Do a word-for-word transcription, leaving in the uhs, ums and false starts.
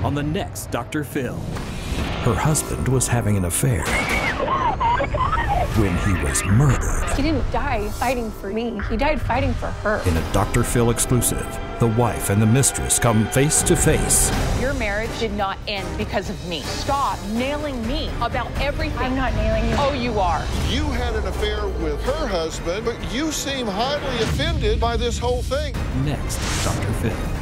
on the next Doctor Phil. Her husband was having an affair when he was murdered. He didn't die fighting for me. He died fighting for her. In a Doctor Phil exclusive, the wife and the mistress come face to face. Your marriage did not end because of me. Stop nailing me about everything. I'm not nailing you. Oh, you are. You had an affair with her husband, but you seem highly offended by this whole thing. Next, Doctor Phil.